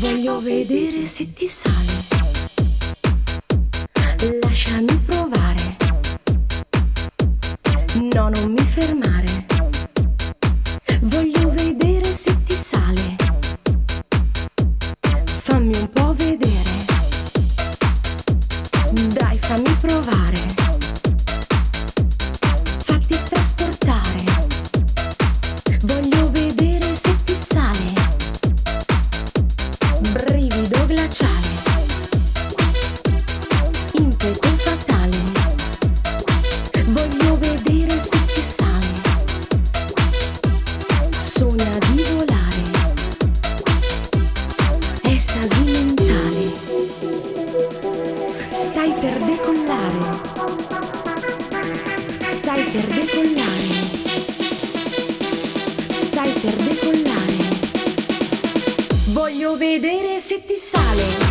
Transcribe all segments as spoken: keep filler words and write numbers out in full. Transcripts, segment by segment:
Voglio vedere se ti sale. Lasciami provare. No, non mi fermare. Voglio vedere se ti sale. Fammi un po' vedere. Dai, fammi provare. Fatti trasportare. Voglio vedere se ti sale. Brivido glaciale. Impeto fatale. Voglio vedere se ti sale. Sogna di volare. Estasi mentale. Stai per decollare. Stai per decollare. Stai per decollare. Voglio vedere se ti sale.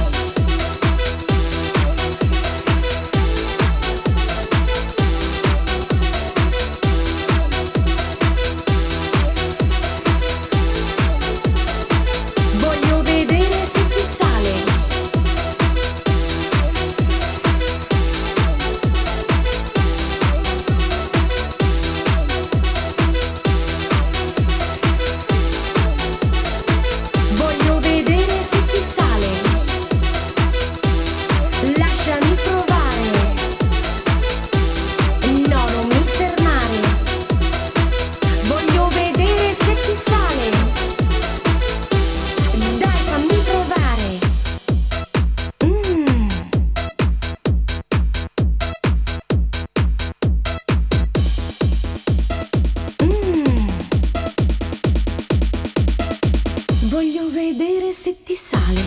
Voglio vedere se ti sale.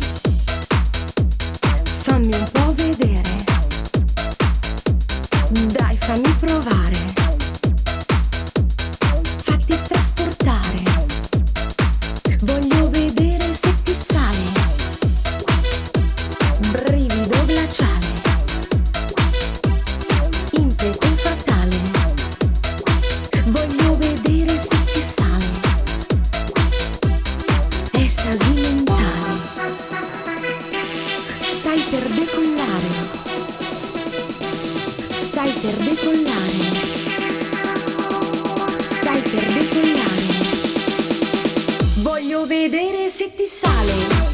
Fammi un po' vedere. Dai, fammi provare. Fatti trasportare. Voglio vedere se ti sale. Brivido glaciale. Impeto fatale. Voglio vedere se ti sale. Estasi mentale. Stai per decollare. Stai per decollare. Stai per decollare. Voglio vedere se ti sale.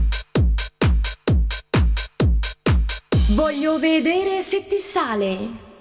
Voglio vedere se ti sale.